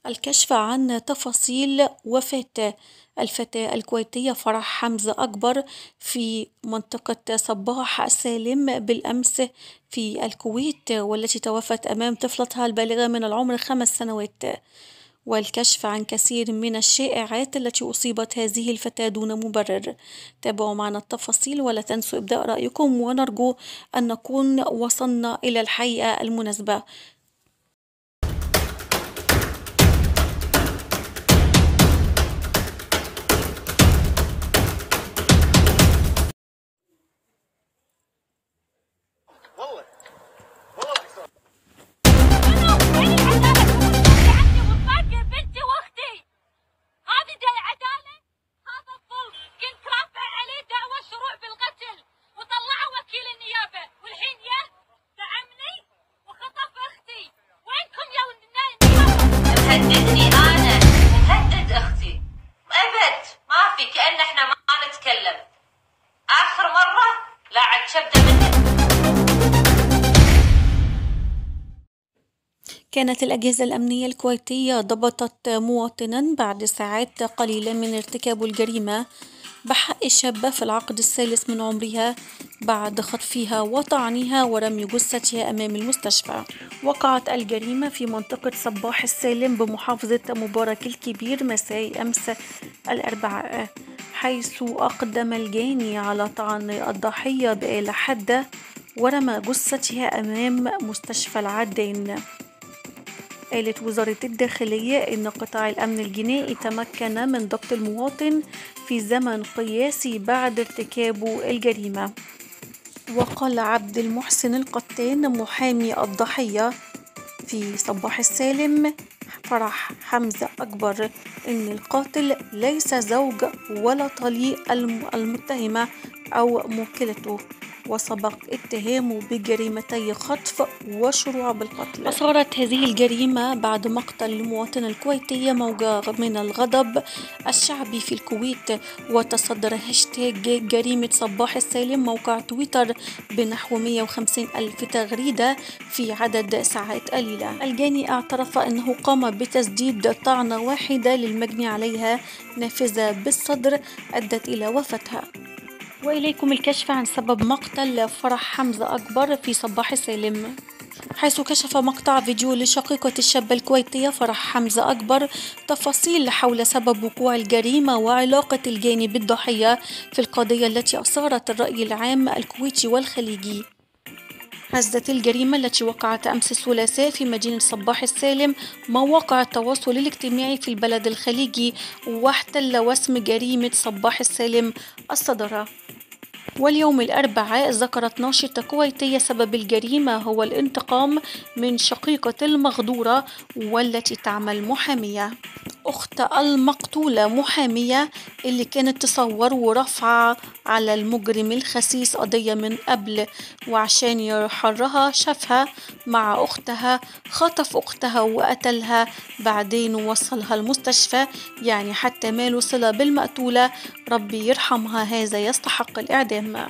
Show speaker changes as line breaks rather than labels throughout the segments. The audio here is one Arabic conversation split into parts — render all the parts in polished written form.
الكشف عن تفاصيل وفاة الفتاة الكويتية فرح حمزة أكبر في منطقة صباح سالم بالأمس في الكويت، والتي توفت أمام طفلتها البالغة من العمر 5 سنوات، والكشف عن كثير من الشائعات التي أصيبت هذه الفتاة دون مبرر. تابعوا معنا التفاصيل ولا تنسوا إبداء رأيكم، ونرجو أن نكون وصلنا إلى الحقيقة المناسبة.
تهددني أنا تهدد أختي أبد ما في، كأن إحنا ما نتكلم. آخر مرة لا عاد شبدة منك.
كانت الأجهزة الأمنية الكويتية ضبطت مواطنا بعد ساعات قليلة من ارتكاب الجريمة بحق الشابة في العقد الثالث من عمرها بعد خطفها وطعنها ورمي جثتها أمام المستشفى. وقعت الجريمة في منطقة صباح السالم بمحافظة مبارك الكبير مساء أمس الأربعاء، حيث أقدم الجاني على طعن الضحية بآلة حادة ورمى جثتها أمام مستشفى العدين. قالت وزارة الداخلية إن قطاع الأمن الجنائي تمكن من ضبط المواطن في زمن قياسي بعد ارتكابه الجريمة. وقال عبد المحسن القطان محامي الضحية في صباح السالم فرح حمزة أكبر إن القاتل ليس زوج ولا طليق المتهمة أو موكلته، وسبق اتهامه بجريمتي خطف وشروع بالقتل. أثارت هذه الجريمة بعد مقتل المواطنة الكويتية موجة من الغضب الشعبي في الكويت، وتصدر هاشتاج جريمة صباح السالم موقع تويتر بنحو 150 ألف تغريدة في عدد ساعات قليلة. الجاني اعترف أنه قام بتسديد طعنة واحدة للمجني عليها نافذة بالصدر أدت إلى وفاتها. وإليكم الكشف عن سبب مقتل فرح حمزة أكبر في صباح سالم، حيث كشف مقطع فيديو لشقيقة الشابة الكويتية فرح حمزة أكبر تفاصيل حول سبب وقوع الجريمة وعلاقة الجاني بالضحية في القضية التي أثارت الرأي العام الكويتي والخليجي. هزت الجريمة التي وقعت أمس الثلاثاء في مدينة صباح السالم مواقع التواصل الاجتماعي في البلد الخليجي، واحتل وسم جريمة صباح السالم الصدارة. واليوم الأربعاء ذكرت ناشطة كويتية سبب الجريمة هو الانتقام من شقيقة المغدورة والتي تعمل محامية. أخت المقتولة محامية اللي كانت تصور ورفع على المجرم الخسيس قضية من قبل، وعشان يحرها شافها مع أختها خطف أختها وقتلها، بعدين وصلها المستشفى، يعني حتى ماله صلة بالمقتولة. ربي يرحمها، هذا يستحق الإعدام.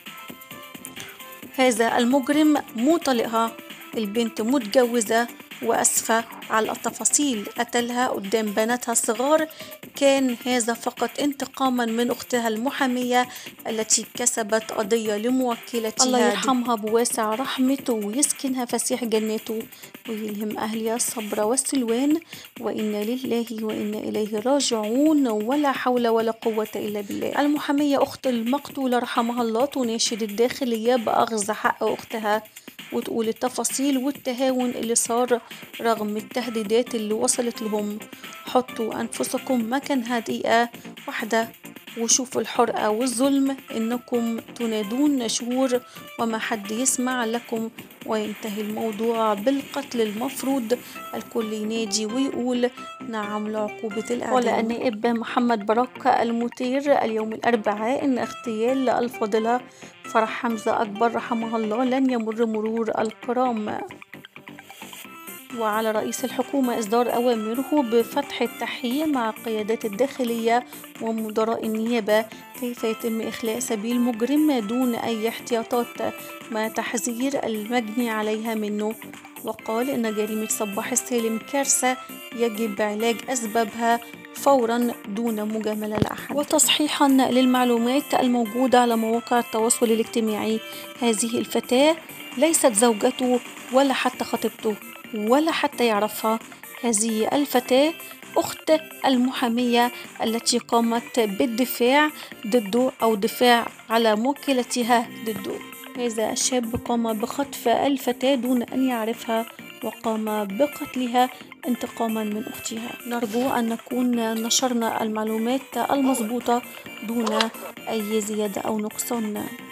هذا المجرم مو طليقها، البنت متجوزة وأسفة على التفاصيل، قتلها قدام بناتها الصغار. كان هذا فقط انتقاما من أختها المحامية التي كسبت قضية لموكلتها. الله يرحمها بواسع رحمته ويسكنها فسيح جناته ويلهم أهلها الصبر والسلوان، وإنا لله وإنا إليه راجعون، ولا حول ولا قوة إلا بالله. المحامية أخت المقتولة رحمها الله تناشد الداخلية بأخذ حق أختها وتقول التفاصيل والتهاون اللي صار رغم التهديدات اللي وصلت لهم. حطوا أنفسكم مكانها دقيقة واحدة وشوفوا الحرقة والظلم، إنكم تنادون شهور وما حد يسمع لكم، وينتهي الموضوع بالقتل. المفروض الكل ينادي ويقول نعم لعقوبة الإعدام. قال النائب محمد براك المثير اليوم الأربعاء إن اغتيال الفاضلة فرح حمزة أكبر رحمها الله لن يمر مرور الكرام. وعلى رئيس الحكومة إصدار أوامره بفتح التحقيق مع القيادات الداخلية ومدراء النيابة كيف يتم إخلاء سبيل مجرم دون أي احتياطات مع تحذير المجني عليها منه. وقال إن جريمة صباح السالم كارثة يجب علاج أسبابها فورا دون مجاملة لأحد. وتصحيحا للمعلومات الموجودة على مواقع التواصل الاجتماعي، هذه الفتاة ليست زوجته ولا حتى خطيبته ولا حتى يعرفها. هذه الفتاة أخت المحامية التي قامت بالدفاع ضده أو دفاع على موكلتها ضده. هذا الشاب قام بخطف الفتاة دون أن يعرفها وقام بقتلها انتقاما من أختها. نرجو أن نكون نشرنا المعلومات المضبوطة دون أي زيادة أو نقصان.